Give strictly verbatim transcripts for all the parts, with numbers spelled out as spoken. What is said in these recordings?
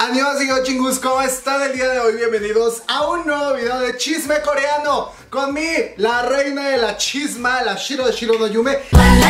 Annyeonghaseyo chingus, ¿cómo están el día de hoy? Bienvenidos a un nuevo video de chisme coreano con mi, la reina de la chisma, la Shiro de Shiro no Yume.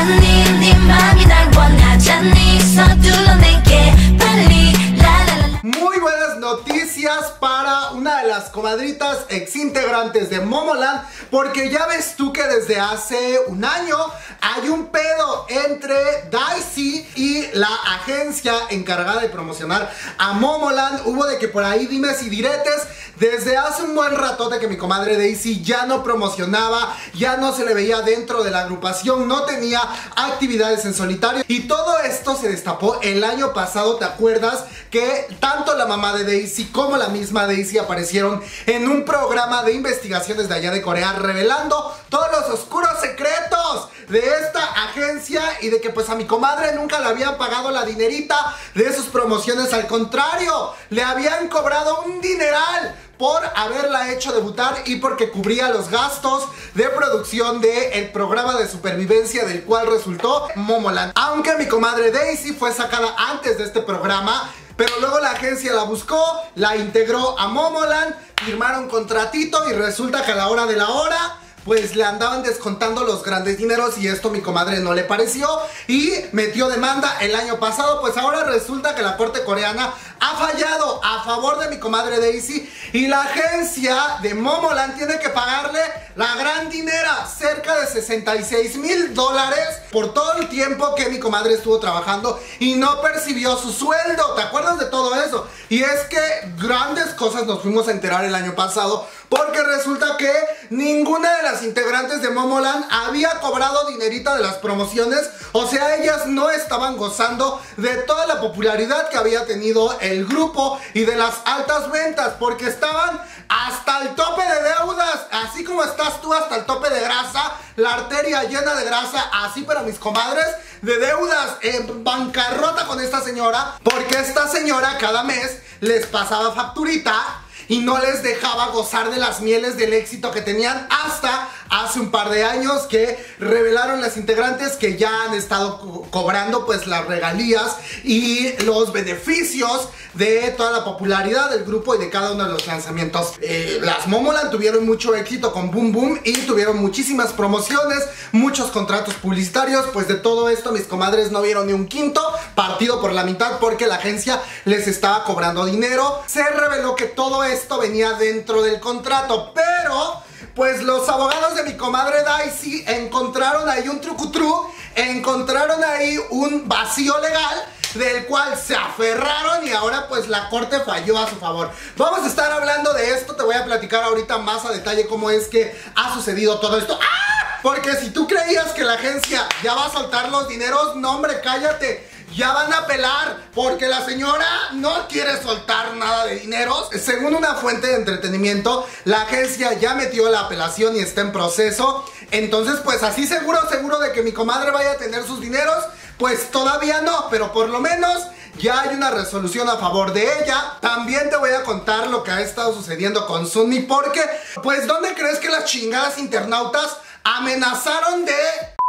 Muy buenas noticias para una de las comadritas ex integrantes de Momoland, porque ya ves tú que desde hace un año hay un pedo entre Daisy y la agencia encargada de promocionar a Momoland. Hubo de que por ahí dimes y diretes desde hace un buen ratote que mi comadre Daisy ya no promocionaba, ya no se le veía dentro de la agrupación, no tenía actividades en solitario, y todo esto se destapó el año pasado. ¿Te acuerdas que tanto la mamá de Daisy como la misma Daisy aparecieron en un programa de investigaciones de allá de Corea revelando todos los oscuros secretos de esta agencia y de que pues a mi comadre nunca le habían pagado la dinerita de sus promociones? Al contrario, le habían cobrado un dineral por haberla hecho debutar y porque cubría los gastos de producción del programa de supervivencia del cual resultó Momoland. Aunque mi comadre Daisy fue sacada antes de este programa, pero luego la agencia la buscó, la integró a Momoland, firmaron contratito y resulta que a la hora de la hora pues le andaban descontando los grandes dineros y esto a mi comadre no le pareció y metió demanda el año pasado. Pues ahora resulta que la corte coreana ha fallado a favor de mi comadre Daisy y la agencia de Momoland tiene que pagarle la gran dinera, cerca de sesenta y seis mil dólares por todo el tiempo que mi comadre estuvo trabajando y no percibió su sueldo. ¿Te acuerdas de todo eso? Y es que grandes cosas nos fuimos a enterar el año pasado, porque resulta que ninguna de las integrantes de Momoland había cobrado dinerita de las promociones. O sea, ellas no estaban gozando de toda la popularidad que había tenido el grupo y de las altas ventas, porque estaban hasta el tope de deudas, así como estás tú hasta el tope de grasa, la arteria llena de grasa, así para mis comadres de deudas, en bancarrota con esta señora, porque esta señora cada mes les pasaba facturita y no les dejaba gozar de las mieles del éxito que tenían hasta hace un par de años que revelaron las integrantes que ya han estado co cobrando pues las regalías y los beneficios de toda la popularidad del grupo y de cada uno de los lanzamientos. Eh, las Momoland tuvieron mucho éxito con Boom Boom y tuvieron muchísimas promociones, muchos contratos publicitarios. Pues de todo esto mis comadres no vieron ni un quinto, partido por la mitad, porque la agencia les estaba cobrando dinero. Se reveló que todo esto venía dentro del contrato, pero pues los abogados de mi comadre Daisy encontraron ahí un trucutru, encontraron ahí un vacío legal del cual se aferraron y ahora pues la corte falló a su favor. Vamos a estar hablando de esto, te voy a platicar ahorita más a detalle cómo es que ha sucedido todo esto. ¡Ah! Porque si tú creías que la agencia ya va a soltar los dineros, no hombre, cállate. Ya van a apelar porque la señora no quiere soltar nada de dineros. Según una fuente de entretenimiento, la agencia ya metió la apelación y está en proceso. Entonces pues así seguro, seguro de que mi comadre vaya a tener sus dineros, pues todavía no, pero por lo menos ya hay una resolución a favor de ella. También te voy a contar lo que ha estado sucediendo con Sunmi, porque pues ¿dónde crees que las chingadas internautas amenazaron de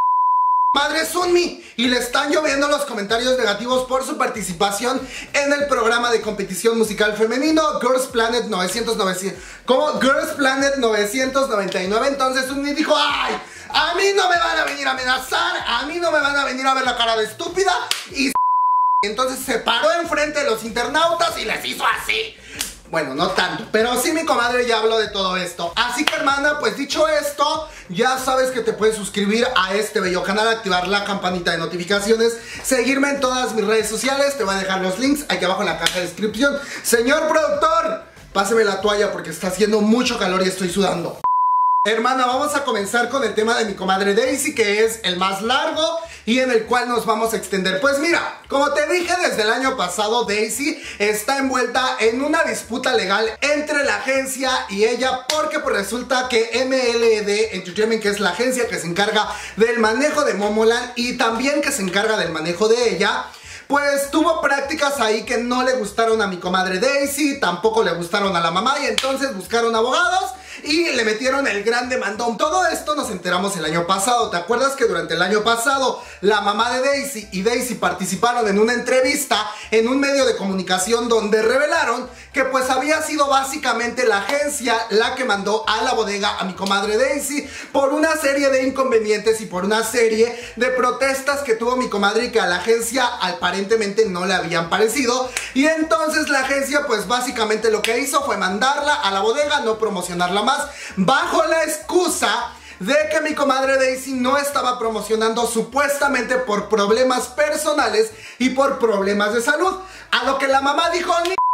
madre Sunmi? Y le están lloviendo los comentarios negativos por su participación en el programa de competición musical femenino Girls Planet novecientos noventa, como Girls Planet novecientos noventa y nueve. Entonces Sunmi dijo: ¡ay! A mí no me van a venir a amenazar, a mí no me van a venir a ver la cara de estúpida. Y entonces se paró enfrente de los internautas y les hizo así. Bueno, no tanto, pero sí mi comadre ya habló de todo esto. Así que hermana, pues dicho esto, ya sabes que te puedes suscribir a este bello canal, activar la campanita de notificaciones, seguirme en todas mis redes sociales. Te voy a dejar los links aquí abajo en la caja de descripción. Señor productor, páseme la toalla porque está haciendo mucho calor y estoy sudando. Hermana, vamos a comenzar con el tema de mi comadre Daisy, que es el más largo y en el cual nos vamos a extender. Pues mira, como te dije desde el año pasado, Daisy está envuelta en una disputa legal entre la agencia y ella, porque pues resulta que M L D Entertainment, que es la agencia que se encarga del manejo de Momoland y también que se encarga del manejo de ella, pues tuvo prácticas ahí que no le gustaron a mi comadre Daisy, tampoco le gustaron a la mamá, y entonces buscaron abogados y le metieron el gran demandón. Todo esto nos enteramos el año pasado. ¿Te acuerdas que durante el año pasado la mamá de Daisy y Daisy participaron en una entrevista en un medio de comunicación donde revelaron que pues había sido básicamente la agencia la que mandó a la bodega a mi comadre Daisy por una serie de inconvenientes y por una serie de protestas que tuvo mi comadre y que a la agencia aparentemente no le habían parecido? Y entonces la agencia pues básicamente lo que hizo fue mandarla a la bodega, no promocionarla más, bajo la excusa de que mi comadre Daisy no estaba promocionando supuestamente por problemas personales y por problemas de salud. A lo que la mamá dijo: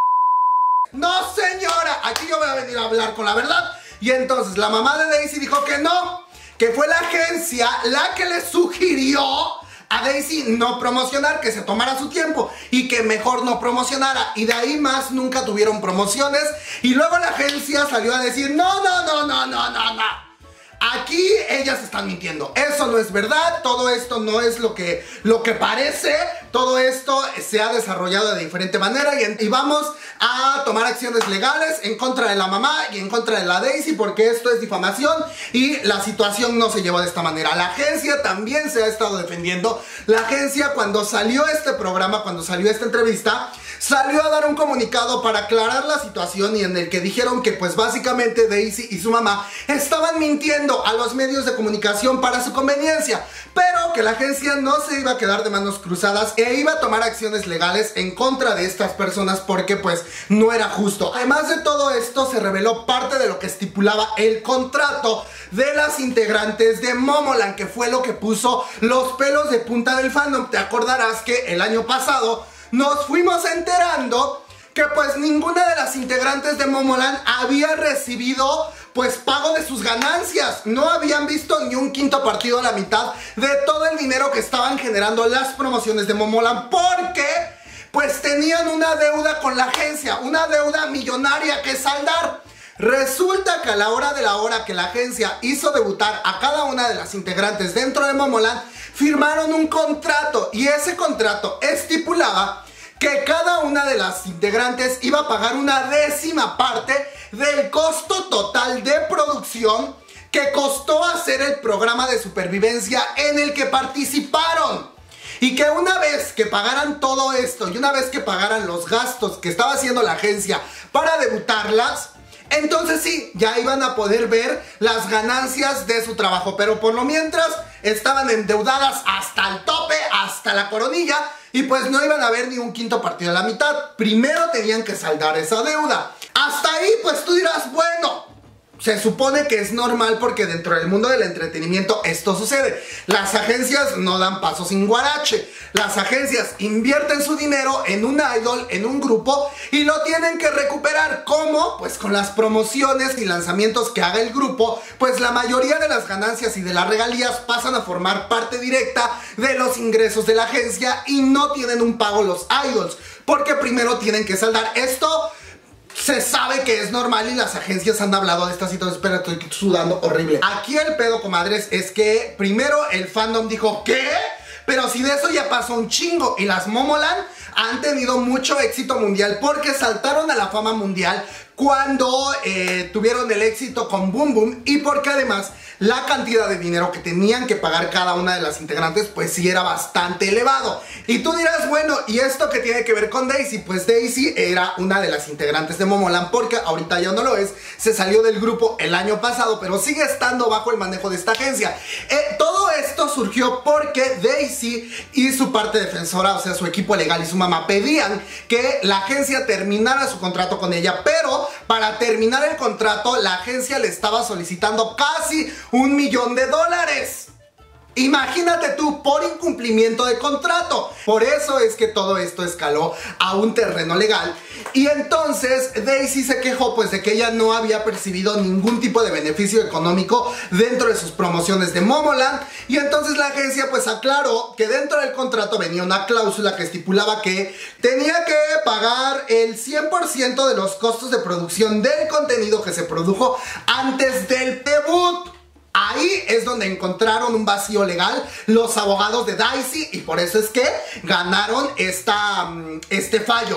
no señora, aquí yo voy a venir a hablar con la verdad. Y entonces la mamá de Daisy dijo que no, que fue la agencia la que le sugirió a Daisy no promocionar, que se tomara su tiempo y que mejor no promocionara. Y de ahí más nunca tuvieron promociones. Y luego la agencia salió a decir: no, no, no, no, no, no, no, aquí ellas están mintiendo, eso no es verdad, todo esto no es lo que, lo que parece, todo esto se ha desarrollado de diferente manera y, y vamos a tomar acciones legales en contra de la mamá y en contra de la Daisy porque esto es difamación y la situación no se llevó de esta manera. La agencia también se ha estado defendiendo. La agencia, cuando salió este programa, cuando salió esta entrevista, salió a dar un comunicado para aclarar la situación y en el que dijeron que pues básicamente Daisy y su mamá estaban mintiendo a los medios de comunicación para su conveniencia, pero que la agencia no se iba a quedar de manos cruzadas e iba a tomar acciones legales en contra de estas personas porque pues no era justo. Además de todo esto, se reveló parte de lo que estipulaba el contrato de las integrantes de Momoland, que fue lo que puso los pelos de punta del fandom. Te acordarás que el año pasado nos fuimos enterando que pues ninguna de las integrantes de Momoland había recibido pues pago de sus ganancias. No habían visto ni un quinto partido a la mitad de todo el dinero que estaban generando las promociones de Momoland porque pues tenían una deuda con la agencia, una deuda millonaria que saldar. Resulta que a la hora de la hora que la agencia hizo debutar a cada una de las integrantes dentro de Momoland, firmaron un contrato y ese contrato estipulaba que cada una de las integrantes iba a pagar una décima parte del costo total de producción que costó hacer el programa de supervivencia en el que participaron. Y que una vez que pagaran todo esto y una vez que pagaran los gastos que estaba haciendo la agencia para debutarlas, entonces sí, ya iban a poder ver las ganancias de su trabajo. Pero por lo mientras estaban endeudadas hasta el tope, hasta la coronilla, y pues no iban a ver ni un quinto partido a la mitad. Primero tenían que saldar esa deuda. Hasta ahí pues tú dirás, bueno, se supone que es normal porque dentro del mundo del entretenimiento esto sucede. Las agencias no dan paso sin guarache. Las agencias invierten su dinero en un idol, en un grupo, y lo tienen que recuperar. ¿Cómo? Pues con las promociones y lanzamientos que haga el grupo, pues la mayoría de las ganancias y de las regalías pasan a formar parte directa de los ingresos de la agencia y no tienen un pago los idols, porque primero tienen que saldar esto. Se sabe que es normal y las agencias han hablado de esta situación. Espera, estoy sudando horrible. Aquí el pedo, comadres, es que primero el fandom dijo, ¿qué? Pero si de eso ya pasó un chingo. Y las Momoland han tenido mucho éxito mundial porque saltaron a la fama mundial cuando eh, tuvieron el éxito con Boom Boom, y porque además la cantidad de dinero que tenían que pagar cada una de las integrantes pues sí era bastante elevado. Y tú dirás, bueno, ¿y esto qué tiene que ver con Daisy? Pues Daisy era una de las integrantes de Momoland porque ahorita ya no lo es, se salió del grupo el año pasado, pero sigue estando bajo el manejo de esta agencia. Eh, todo esto surgió porque Daisy y su parte defensora, o sea su equipo legal y su mamá, pedían que la agencia terminara su contrato con ella, pero para terminar el contrato la agencia le estaba solicitando casi un millón de dólares. Imagínate tú, por incumplimiento de contrato. Por eso es que todo esto escaló a un terreno legal. Y entonces Daisy se quejó pues de que ella no había percibido ningún tipo de beneficio económico dentro de sus promociones de Momoland. Y entonces la agencia pues aclaró que dentro del contrato venía una cláusula que estipulaba que tenía que pagar el cien por ciento de los costos de producción del contenido que se produjo antes del debut. Ahí es donde encontraron un vacío legal los abogados de Daisy y por eso es que ganaron esta, este fallo.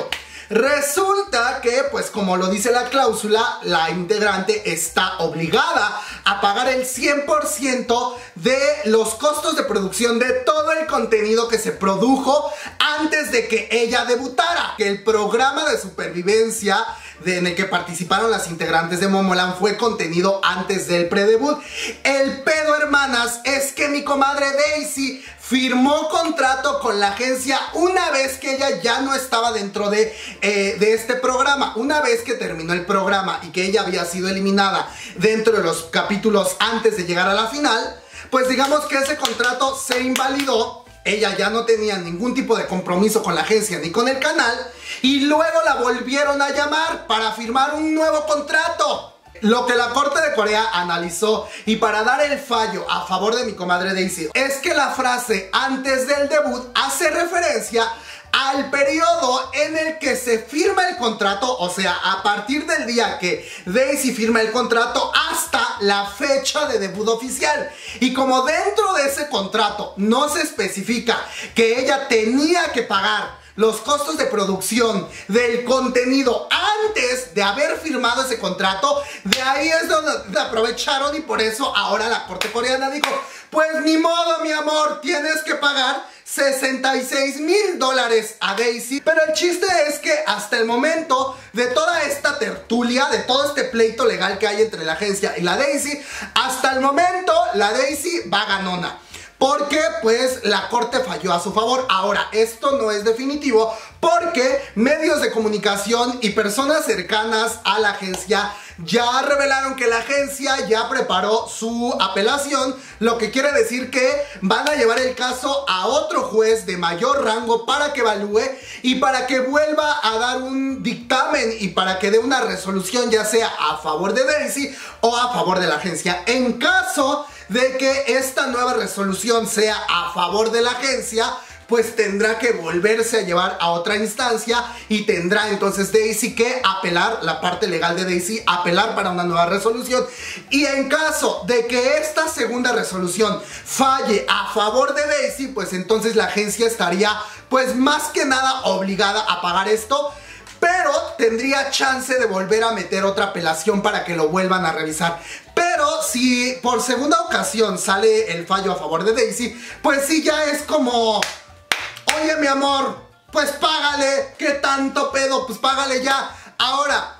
Resulta que, pues como lo dice la cláusula, la integrante está obligada a pagar el cien por ciento de los costos de producción de todo el contenido que se produjo antes de que ella debutara. Que el programa de supervivencia de, en el que participaron las integrantes de Momoland fue contenido antes del predebut. El pedo, hermanas, es que mi comadre Daisy firmó contrato con la agencia una vez que ella ya no estaba dentro de, eh, de este programa. Una vez que terminó el programa y que ella había sido eliminada dentro de los capítulos antes de llegar a la final, pues digamos que ese contrato se invalidó. Ella ya no tenía ningún tipo de compromiso con la agencia ni con el canal, y luego la volvieron a llamar para firmar un nuevo contrato. Lo que la Corte de Corea analizó, y para dar el fallo a favor de mi comadre Daisy, es que la frase antes del debut hace referencia al periodo en el que se firma el contrato, o sea, a partir del día que Daisy firma el contrato hasta la fecha de debut oficial. Y como dentro de ese contrato no se especifica que ella tenía que pagar los costos de producción del contenido antes de haber firmado ese contrato, de ahí es donde aprovecharon, y por eso ahora la Corte coreana dijo: pues ni modo, mi amor, tienes que pagar sesenta y seis mil dólares a Daisy. Pero el chiste es que hasta el momento de toda esta tertulia, de todo este pleito legal que hay entre la agencia y la Daisy, hasta el momento la Daisy va ganona, porque pues la Corte falló a su favor. Ahora, esto no es definitivo, porque medios de comunicación y personas cercanas a la agencia ya revelaron que la agencia ya preparó su apelación, lo que quiere decir que van a llevar el caso a otro juez de mayor rango para que evalúe y para que vuelva a dar un dictamen y para que dé una resolución, ya sea a favor de Daisy o a favor de la agencia. En caso de que esta nueva resolución sea a favor de la agencia, pues tendrá que volverse a llevar a otra instancia, y tendrá entonces Daisy que apelar, la parte legal de Daisy, apelar para una nueva resolución. Y en caso de que esta segunda resolución falle a favor de Daisy, pues entonces la agencia estaría pues más que nada obligada a pagar esto, pero tendría chance de volver a meter otra apelación para que lo vuelvan a revisar. Pero si por segunda ocasión sale el fallo a favor de Daisy, pues sí, ya es como: oye, mi amor, pues págale, ¿qué tanto pedo? Pues págale ya. Ahora,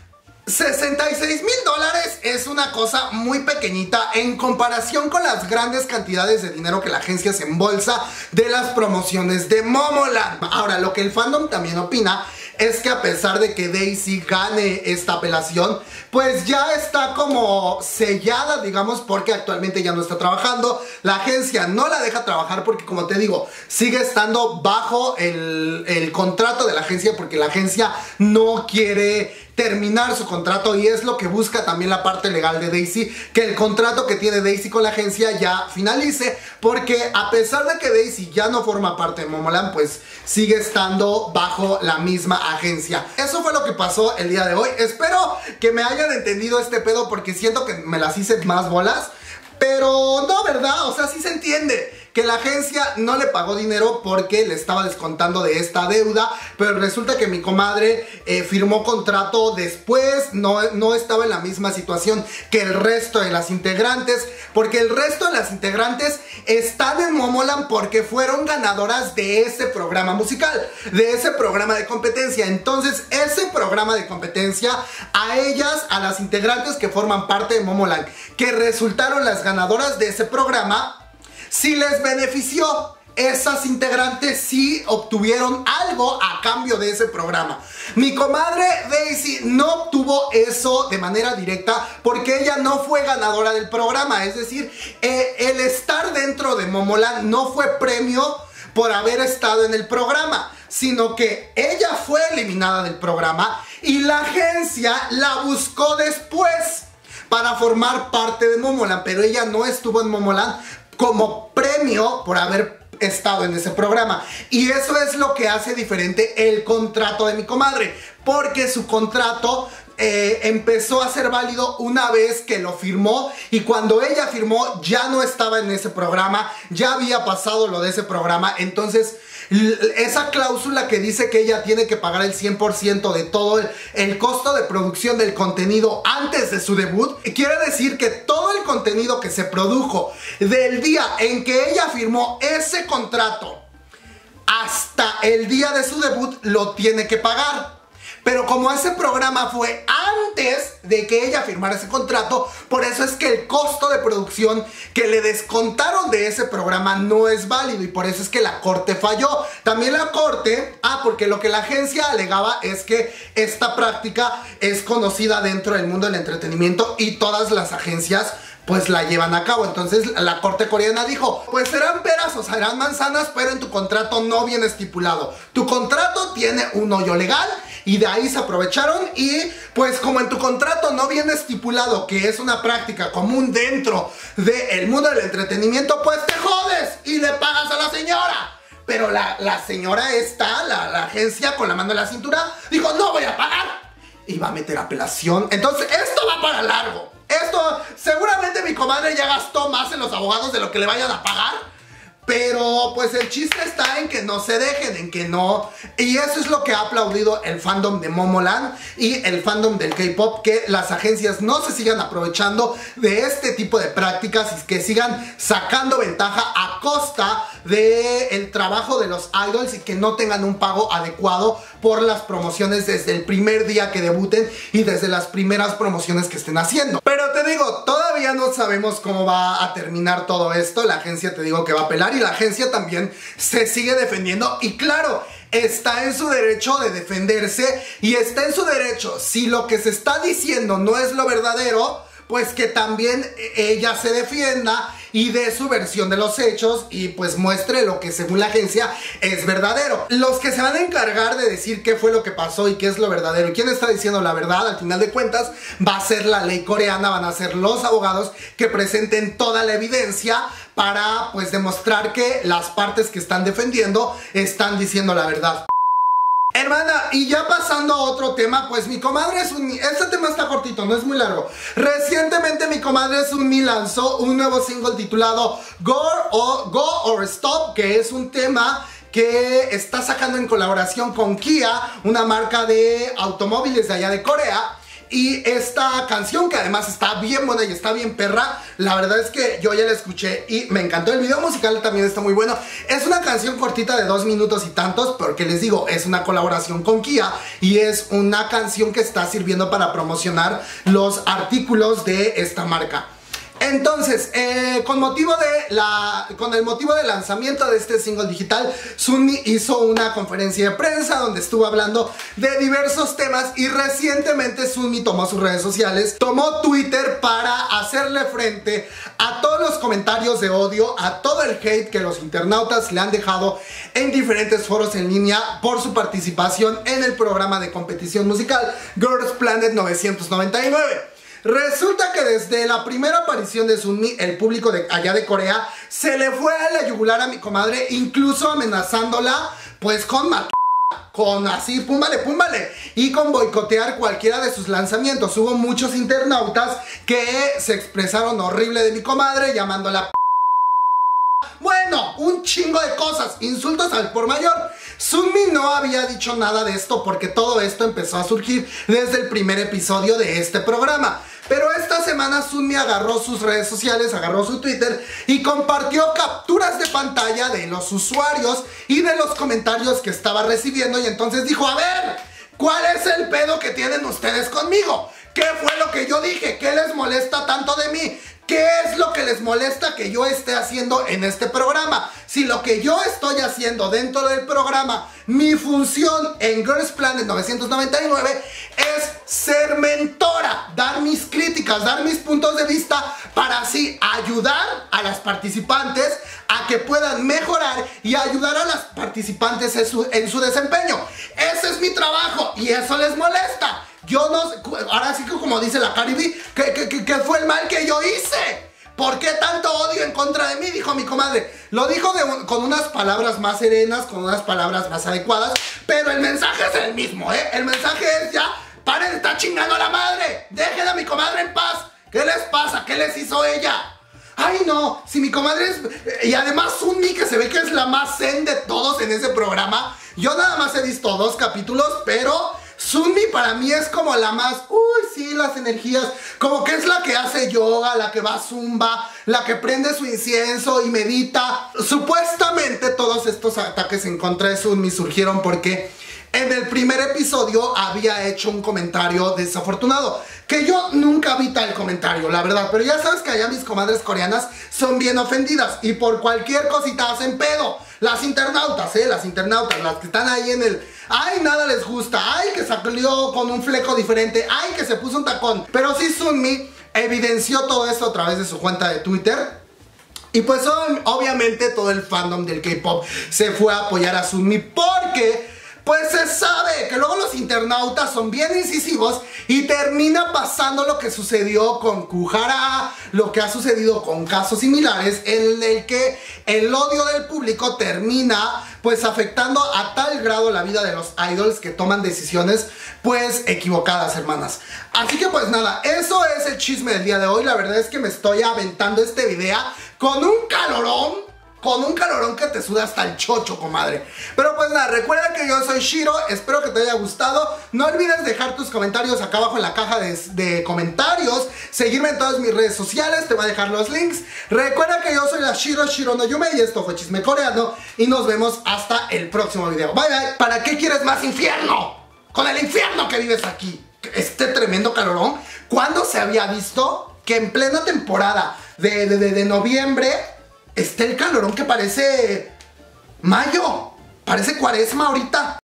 sesenta y seis mil dólares es una cosa muy pequeñita en comparación con las grandes cantidades de dinero que la agencia se embolsa de las promociones de Momoland. Ahora, lo que el fandom también opina es que a pesar de que Daisy gane esta apelación, pues ya está como sellada, digamos, porque actualmente ya no está trabajando. La agencia no la deja trabajar porque, como te digo, sigue estando bajo el, el contrato de la agencia, porque la agencia no quiere terminar su contrato, y es lo que busca también la parte legal de Daisy, que el contrato que tiene Daisy con la agencia ya finalice, porque a pesar de que Daisy ya no forma parte de Momoland, pues sigue estando bajo la misma agencia. Eso fue lo que pasó el día de hoy. Espero que me hayan entendido este pedo, porque siento que me las hice más bolas, pero no, ¿verdad? O sea, sí se entiende que la agencia no le pagó dinero porque le estaba descontando de esta deuda, pero resulta que mi comadre eh, firmó contrato después, no, no estaba en la misma situación que el resto de las integrantes, porque el resto de las integrantes están en Momoland porque fueron ganadoras de ese programa musical, de ese programa de competencia. Entonces, ese programa de competencia, a ellas, a las integrantes que forman parte de Momoland, que resultaron las ganadoras de ese programa, sí les benefició. Esas integrantes sí obtuvieron algo a cambio de ese programa. Mi comadre Daisy no obtuvo eso de manera directa porque ella no fue ganadora del programa. Es decir, eh, el estar dentro de Momoland no fue premio por haber estado en el programa, sino que ella fue eliminada del programa y la agencia la buscó después para formar parte de Momoland, pero ella no estuvo en Momoland como premio por haber estado en ese programa. Y eso es lo que hace diferente el contrato de mi comadre, porque su contrato eh, empezó a ser válido una vez que lo firmó, y cuando ella firmó ya no estaba en ese programa, ya había pasado lo de ese programa. Entonces esa cláusula que dice que ella tiene que pagar el cien por ciento de todo el, el costo de producción del contenido antes de su debut, quiere decir que todo el contenido que se produjo del día en que ella firmó ese contrato hasta el día de su debut lo tiene que pagar. Pero como ese programa fue antes de que ella firmara ese contrato, por eso es que el costo de producción que le descontaron de ese programa no es válido, y por eso es que la corte falló. También la corte, ah, porque lo que la agencia alegaba es que esta práctica es conocida dentro del mundo del entretenimiento y todas las agencias pues la llevan a cabo. Entonces la corte coreana dijo, pues serán peras o serán manzanas, pero en tu contrato no viene estipulado. Tu contrato tiene un hoyo legal, y de ahí se aprovecharon, y pues como en tu contrato no viene estipulado que es una práctica común dentro del mundo del entretenimiento, pues te jodes y le pagas a la señora. Pero la, la señora esta, la, la agencia, con la mano en la cintura, dijo, no voy a pagar, y va a meter apelación. Entonces esto va para largo. Esto, seguramente mi comadre ya gastó más en los abogados de lo que le vayan a pagar. Pero pues el chiste está en que no se dejen, en que no. Y eso es lo que ha aplaudido el fandom de Momoland y el fandom del K-pop, que las agencias no se sigan aprovechando de este tipo de prácticas y que sigan sacando ventaja a costa del trabajo de los idols, y que no tengan un pago adecuado por las promociones desde el primer día que debuten y desde las primeras promociones que estén haciendo. Pero te digo, todavía no sabemos cómo va a terminar todo esto. La agencia, te digo, que va a apelar, y la agencia también se sigue defendiendo, y claro, está en su derecho de defenderse, y está en su derecho, si lo que se está diciendo no es lo verdadero, pues que también ella se defienda y dé su versión de los hechos, y pues muestre lo que según la agencia es verdadero. Los que se van a encargar de decir qué fue lo que pasó y qué es lo verdadero y quién está diciendo la verdad, al final de cuentas va a ser la ley coreana, van a ser los abogados que presenten toda la evidencia para pues demostrar que las partes que están defendiendo están diciendo la verdad. Hermana, y ya pasando a otro tema, pues mi comadre Sunmi, este tema está cortito, no es muy largo. Recientemente mi comadre Sunmi lanzó un nuevo single titulado Go or, Go or Stop, que es un tema que está sacando en colaboración con Kia, una marca de automóviles de allá de Corea. Y esta canción, que además está bien buena y está bien perra, la verdad es que yo ya la escuché y me encantó. El video musical también está muy bueno. Es una canción cortita de dos minutos y tantos, porque les digo, es una colaboración con Kia y es una canción que está sirviendo para promocionar los artículos de esta marca. Entonces, eh, con motivo de la, con el motivo del lanzamiento de este single digital, Sunmi hizo una conferencia de prensa donde estuvo hablando de diversos temas, y recientemente Sunmi tomó sus redes sociales, tomó Twitter para hacerle frente a todos los comentarios de odio, a todo el hate que los internautas le han dejado en diferentes foros en línea por su participación en el programa de competición musical Girls Planet novecientos noventa y nueve. Resulta que desde la primera aparición de Sunmi, el público de allá de Corea se le fue a la yugular a mi comadre, incluso amenazándola pues con matar, con así, púmbale, púmbale, y con boicotear cualquiera de sus lanzamientos. Hubo muchos internautas que se expresaron horrible de mi comadre, llamándola bueno, un chingo de cosas, insultos al por mayor. Sunmi no había dicho nada de esto porque todo esto empezó a surgir desde el primer episodio de este programa. Pero esta semana Sunmi agarró sus redes sociales, agarró su Twitter y compartió capturas de pantalla de los usuarios y de los comentarios que estaba recibiendo, y entonces dijo, a ver, ¿cuál es el pedo que tienen ustedes conmigo? ¿Qué fue lo que yo dije? ¿Qué les molesta tanto de mí? ¿Qué es lo que les molesta que yo esté haciendo en este programa? Si lo que yo estoy haciendo dentro del programa, mi función en Girls Planet novecientos noventa y nueve es ser mentora, dar mis críticas, dar mis puntos de vista para así ayudar a las participantes a que puedan mejorar y ayudar a las participantes en su, en su desempeño. Ese es mi trabajo y eso les molesta. Yo no sé, ahora sí que como dice la Caribe, que, que, que, que fue el mal que yo hice. ¿Por qué tanto odio en contra de mí? Dijo mi comadre. Lo dijo de, con unas palabras más serenas, con unas palabras más adecuadas, pero el mensaje es el mismo, ¿eh? El mensaje es ya, paren de estar chingando a la madre. Dejen a mi comadre en paz. ¿Qué les pasa? ¿Qué les hizo ella? ay no, si mi comadre es... Y además Sunmi, que se ve que es la más zen de todos en ese programa. Yo nada más he visto dos capítulos, pero Sunmi para mí es como la más... Uy, sí, las energías. Como que es la que hace yoga, la que va a zumba, la que prende su incienso y medita. Supuestamente todos estos ataques en contra de Sunmi surgieron porque en el primer episodio había hecho un comentario desafortunado, que yo nunca vi tal comentario, la verdad. Pero ya sabes que allá mis comadres coreanas son bien ofendidas y por cualquier cosita hacen pedo. Las internautas, eh, las internautas, las que están ahí en el... Ay, nada les gusta, ay, que salió con un fleco diferente, ay, que se puso un tacón. Pero sí, Sunmi evidenció todo esto a través de su cuenta de Twitter. Y pues obviamente todo el fandom del K-pop se fue a apoyar a Sunmi porque... pues se sabe que luego los internautas son bien incisivos y termina pasando lo que sucedió con Kuhara, lo que ha sucedido con casos similares, en el que el odio del público termina pues afectando a tal grado la vida de los idols que toman decisiones pues equivocadas, hermanas. Así que pues nada, eso es el chisme del día de hoy. La verdad es que me estoy aventando este video con un calorón. Con un calorón que te suda hasta el chocho, comadre. Pero pues nada, recuerda que yo soy Shiro. Espero que te haya gustado. No olvides dejar tus comentarios acá abajo en la caja de, de comentarios. Seguirme en todas mis redes sociales. Te voy a dejar los links. Recuerda que yo soy la Shiro, Shiro no Yume. Y esto fue Chisme Coreano. Y nos vemos hasta el próximo video. Bye bye. ¿Para qué quieres más infierno? Con el infierno que vives aquí. Este tremendo calorón. ¿Cuándo se había visto que en plena temporada de, de, de, de noviembre... está el calorón que parece mayo, parece cuaresma ahorita?